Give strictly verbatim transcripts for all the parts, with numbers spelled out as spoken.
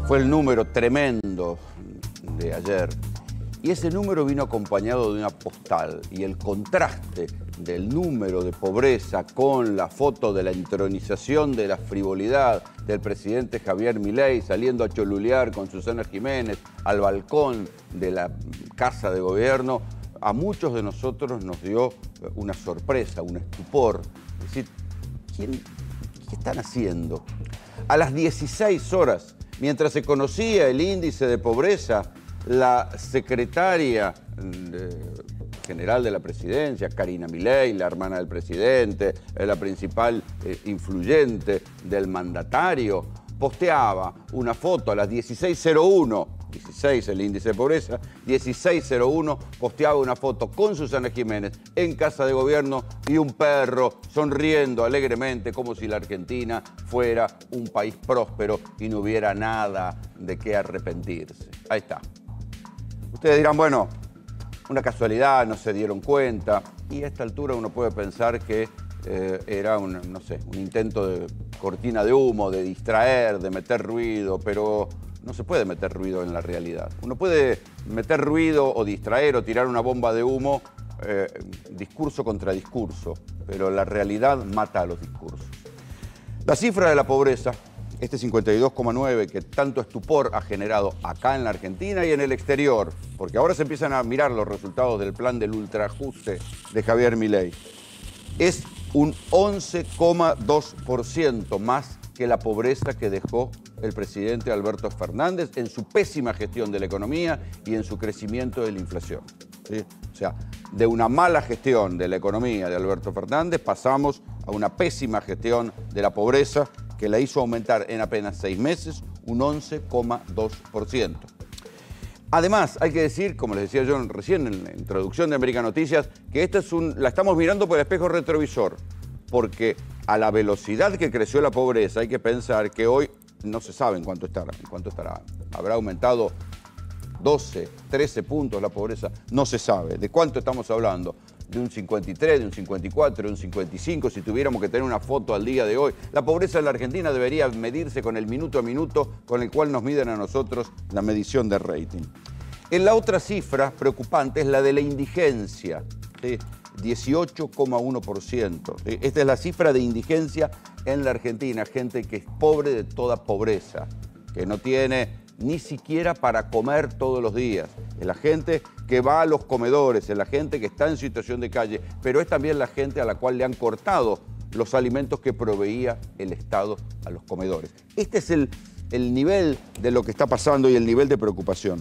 Fue el número tremendo de ayer. Y ese número vino acompañado de una postal. Y el contraste del número de pobreza con la foto de la entronización de la frivolidad del presidente Javier Milei saliendo a cholulear con Susana Jiménez al balcón de la Casa de Gobierno, a muchos de nosotros nos dio una sorpresa, un estupor. Es decir, ¿quién, ¿qué están haciendo? A las dieciséis horas, mientras se conocía el índice de pobreza, la secretaria eh, general de la presidencia, Karina Milei, la hermana del presidente, eh, la principal eh, influyente del mandatario, posteaba una foto a las dieciséis cero uno, dieciséis el índice de pobreza, dieciséis cero uno posteaba una foto con Susana Jiménez en Casa de Gobierno y un perro sonriendo alegremente como si la Argentina fuera un país próspero y no hubiera nada de qué arrepentirse. Ahí está. Ustedes dirán, bueno, una casualidad, no se dieron cuenta, y a esta altura uno puede pensar que eh, era un, no sé, un intento de cortina de humo, de distraer, de meter ruido, pero no se puede meter ruido en la realidad. Uno puede meter ruido o distraer o tirar una bomba de humo, eh, discurso contra discurso, pero la realidad mata a los discursos. La cifra de la pobreza, este cincuenta y dos coma nueve que tanto estupor ha generado acá en la Argentina y en el exterior, porque ahora se empiezan a mirar los resultados del plan del ultraajuste de Javier Milei, es un once coma dos por ciento más que la pobreza que dejó el presidente Alberto Fernández en su pésima gestión de la economía y en su crecimiento de la inflación. ¿Sí? O sea, de una mala gestión de la economía de Alberto Fernández pasamos a una pésima gestión de la pobreza que la hizo aumentar en apenas seis meses un once coma dos por ciento. Además, hay que decir, como les decía yo recién en la introducción de América Noticias, que esta es un, la estamos mirando por el espejo retrovisor, porque a la velocidad que creció la pobreza hay que pensar que hoy no se sabe en cuánto estará, en cuánto estará. Habrá aumentado doce, trece puntos la pobreza, no se sabe. ¿De cuánto estamos hablando? De un cincuenta y tres, de un cincuenta y cuatro, de un cincuenta y cinco, si tuviéramos que tener una foto al día de hoy. La pobreza en la Argentina debería medirse con el minuto a minuto con el cual nos miden a nosotros la medición de rating. En la otra cifra preocupante es la de la indigencia, ¿sí? dieciocho coma uno por ciento. ¿Sí? Esta es la cifra de indigencia en la Argentina, gente que es pobre de toda pobreza, que no tiene ni siquiera para comer todos los días. Es la gente que va a los comedores, es la gente que está en situación de calle, pero es también la gente a la cual le han cortado los alimentos que proveía el Estado a los comedores. Este es el, el nivel de lo que está pasando y el nivel de preocupación.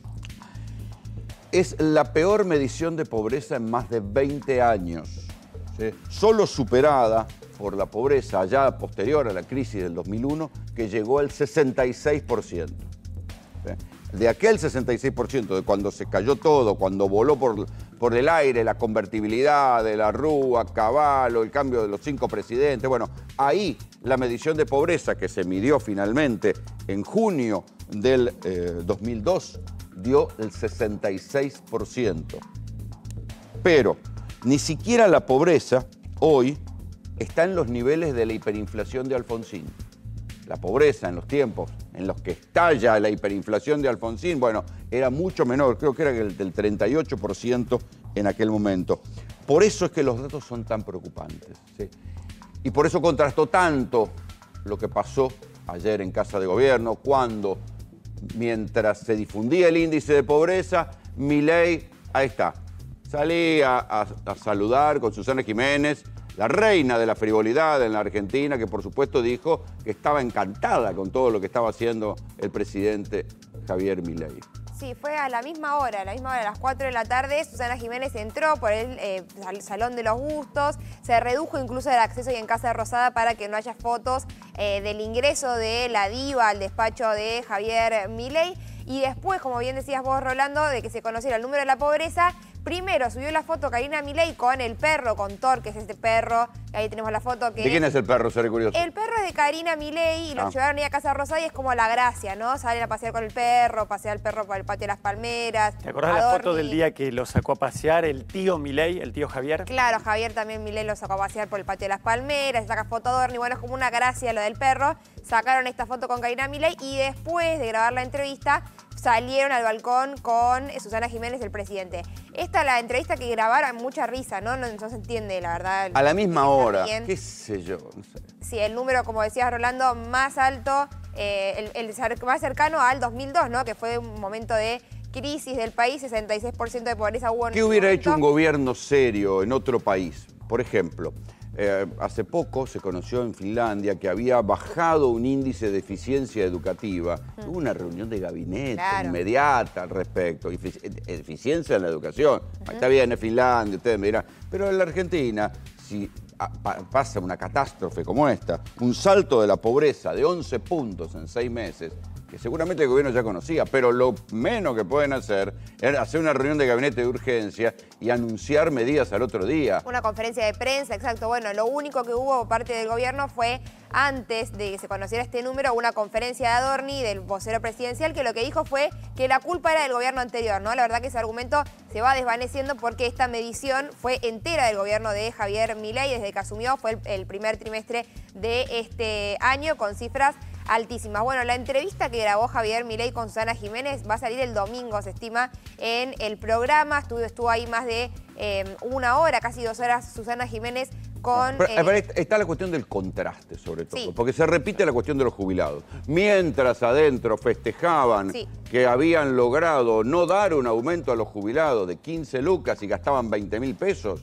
Es la peor medición de pobreza en más de veinte años, ¿sí? Solo superada por la pobreza allá posterior a la crisis del dos mil uno, que llegó al sesenta y seis por ciento. De aquel sesenta y seis por ciento, de cuando se cayó todo, cuando voló por, por el aire la convertibilidad de la Rúa, Cavallo, el cambio de los cinco presidentes, bueno, ahí la medición de pobreza que se midió finalmente en junio del eh, dos mil dos dio el sesenta y seis por ciento. Pero ni siquiera la pobreza hoy está en los niveles de la hiperinflación de Alfonsín. La pobreza en los tiempos en los que estalla la hiperinflación de Alfonsín, bueno, era mucho menor, creo que era el del treinta y ocho por ciento en aquel momento. Por eso es que los datos son tan preocupantes, ¿sí? Y por eso contrastó tanto lo que pasó ayer en Casa de Gobierno, cuando, mientras se difundía el índice de pobreza, Milei, ahí está, salía a, a saludar con Susana Jiménez, la reina de la frivolidad en la Argentina, que por supuesto dijo que estaba encantada con todo lo que estaba haciendo el presidente Javier Milei. Sí, fue a la misma hora, a la misma hora, a las cuatro de la tarde, Susana Jiménez entró por el eh, Salón de los Gustos, se redujo incluso el acceso y en Casa Rosada para que no haya fotos eh, del ingreso de la diva al despacho de Javier Milei. Y después, como bien decías vos, Rolando, de que se conociera el número de la pobreza, Primero subió la foto Karina Milei con el perro, con Thor, que es este perro. Ahí tenemos la foto que... ¿De quién es el perro? Seré curioso. El perro es de Karina Milei y lo Ah. llevaron ahí a Casa Rosada y es como la gracia, ¿no? Salen a pasear con el perro, pasear al perro por el patio de las palmeras. ¿Te acordás de la foto del día que lo sacó a pasear el tío Milei, el tío Javier? Claro, Javier también Milei lo sacó a pasear por el patio de las palmeras, se saca foto Adorni, bueno, es como una gracia lo del perro. Sacaron esta foto con Karina Milei y después de grabar la entrevista salieron al balcón con Susana Jiménez, el presidente. Esta la entrevista que grabaron, mucha risa, ¿no? No, no se entiende, la verdad. A la misma hora, bien. qué sé yo, no sé. Sí, el número, como decías, Rolando, más alto, eh, el, el más cercano al dos mil dos, ¿no? Que fue un momento de crisis del país, sesenta y seis por ciento de pobreza hubo en ¿Qué ese hubiera momento. hecho un gobierno serio en otro país? Por ejemplo, eh, hace poco se conoció en Finlandia que había bajado un índice de eficiencia educativa. Mm. Hubo una reunión de gabinete Claro. inmediata al respecto. Efic eficiencia en la educación. Uh-huh. Está bien, es Finlandia, ustedes me dirán. Pero en la Argentina, si pasa una catástrofe como esta, un salto de la pobreza de once puntos en seis meses, que seguramente el gobierno ya conocía, pero lo menos que pueden hacer es hacer una reunión de gabinete de urgencia y anunciar medidas al otro día. Una conferencia de prensa, exacto. Bueno, lo único que hubo por parte del gobierno fue, antes de que se conociera este número, una conferencia de Adorni, del vocero presidencial, que lo que dijo fue que la culpa era del gobierno anterior, ¿no? La verdad que ese argumento se va desvaneciendo porque esta medición fue entera del gobierno de Javier Milei desde que asumió, fue el, el primer trimestre de este año con cifras altísimas. Bueno, la entrevista que grabó Javier Milei con Susana Jiménez va a salir el domingo, se estima, en el programa. Estuvo, estuvo ahí más de eh, una hora, casi dos horas, Susana Jiménez con... Pero, eh, pero está la cuestión del contraste, sobre todo, sí. porque se repite la cuestión de los jubilados. Mientras adentro festejaban sí. que habían logrado no dar un aumento a los jubilados de quince lucas y gastaban veinte mil pesos,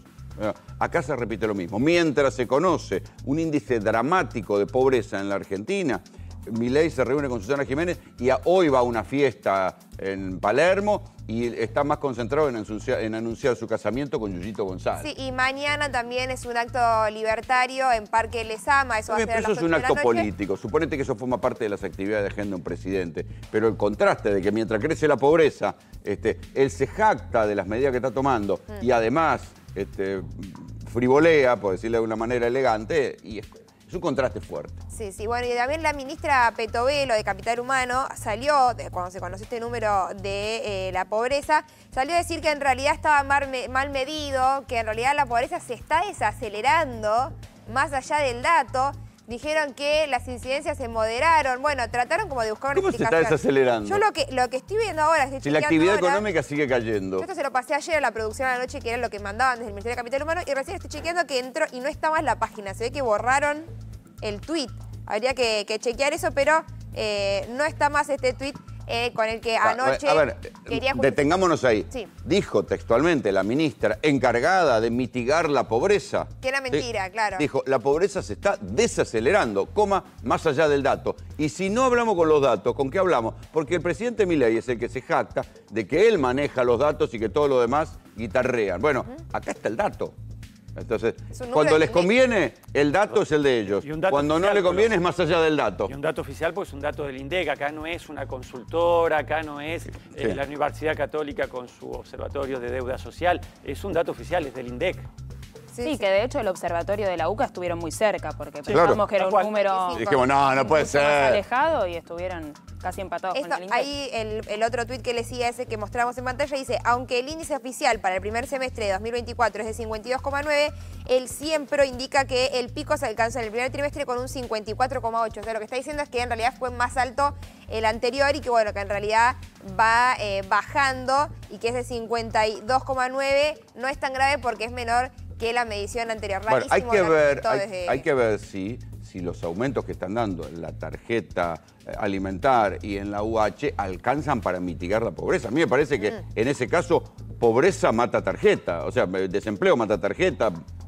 acá se repite lo mismo. Mientras se conoce un índice dramático de pobreza en la Argentina, Milei se reúne con Susana Jiménez y a, hoy va a una fiesta en Palermo y está más concentrado en anunciar, en anunciar su casamiento con Yuyito González. Sí, y mañana también es un acto libertario en Parque Lezama. Eso, Bien, va a ser pero eso a las es un ocho de la acto noche. político. Suponete que eso forma parte de las actividades de agenda de un presidente. Pero el contraste de que mientras crece la pobreza, este, él se jacta de las medidas que está tomando mm. y además este, frivolea, por decirlo de una manera elegante, y es, es un contraste fuerte. Sí, sí, bueno, y también la ministra Petovelo de Capital Humano salió, de, cuando se conoció este número de eh, la pobreza, salió a decir que en realidad estaba mal, mal medido, que en realidad la pobreza se está desacelerando más allá del dato. Dijeron que las incidencias se moderaron. Bueno, trataron como de buscar una ¿Cómo explicación. se está desacelerando? Yo lo que, lo que estoy viendo ahora... Estoy si la actividad ahora, económica sigue cayendo. Yo esto se lo pasé ayer a la producción a la noche, que era lo que mandaban desde el Ministerio de Capital Humano, y recién estoy chequeando que entró y no está más la página. Se ve que borraron el tuit. Habría que, que chequear eso, pero eh, no está más este tuit eh, con el que anoche a ver, quería... detengámonos ahí. Sí. Dijo textualmente la ministra encargada de mitigar la pobreza. Que era mentira, ¿sí? claro. Dijo, la pobreza se está desacelerando, coma, más allá del dato. Y si no hablamos con los datos, ¿con qué hablamos? Porque el presidente Milei es el que se jacta de que él maneja los datos y que todo lo demás guitarrean. Bueno, uh-huh. acá está el dato. Entonces, cuando les conviene, el dato es el de ellos. Cuando no le conviene, es más allá del dato. Y un dato oficial, pues es un dato del INDEC. Acá no es una consultora, acá no es eh, sí. la Universidad Católica con su observatorio de deuda social. Es un dato oficial, es del INDEC. Sí, sí, que de hecho el observatorio de la U C A estuvieron muy cerca, porque sí, pensamos claro. que era un número y dijimos, no, no puede ser. más alejado y estuvieron casi empatados Esto, con el INDEC. Ahí el, el otro tuit que le sigue a ese que mostramos en pantalla dice, aunque el índice oficial para el primer semestre de dos mil veinticuatro es de cincuenta y dos coma nueve, el siempre indica que el pico se alcanza en el primer trimestre con un cincuenta y cuatro coma ocho. O sea, lo que está diciendo es que en realidad fue más alto el anterior y que bueno, que en realidad va eh, bajando y que ese cincuenta y dos coma nueve no es tan grave porque es menor que la medición anterior. Bueno, hay que ver, hay, desde... hay que ver si, si los aumentos que están dando en la tarjeta alimentar y en la U H alcanzan para mitigar la pobreza. A mí me parece que mm. en ese caso pobreza mata tarjeta, o sea, desempleo mata tarjeta,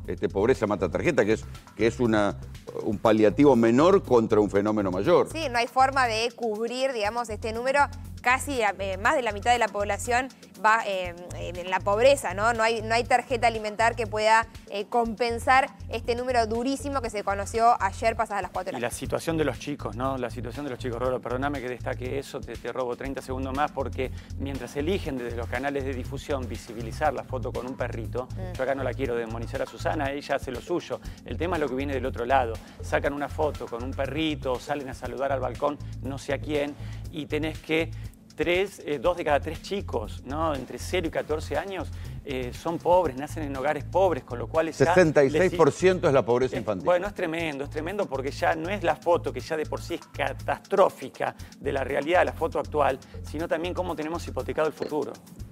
este, pobreza mata tarjeta, que es, que es una, un paliativo menor contra un fenómeno mayor. Sí, no hay forma de cubrir, digamos, este número. Casi eh, más de la mitad de la población va eh, en la pobreza, ¿no? No hay, no hay tarjeta alimentar que pueda eh, compensar este número durísimo que se conoció ayer pasadas las cuatro de la tarde. Y la situación de los chicos, ¿no? La situación de los chicos, Rolo, perdóname que destaque eso, te, te robo treinta segundos más, porque mientras eligen desde los canales de difusión visibilizar la foto con un perrito, mm. yo acá no la quiero demonizar a Susana, ella hace lo suyo. El tema es lo que viene del otro lado. Sacan una foto con un perrito, salen a saludar al balcón, no sé a quién, y tenés que Tres, eh, dos de cada tres chicos, ¿no? Entre cero y catorce años eh, son pobres, nacen en hogares pobres, con lo cual... sesenta y seis por ciento es la pobreza infantil. Bueno, es tremendo, es tremendo porque ya no es la foto, que ya de por sí es catastrófica de la realidad de la foto actual, sino también cómo tenemos hipotecado el futuro.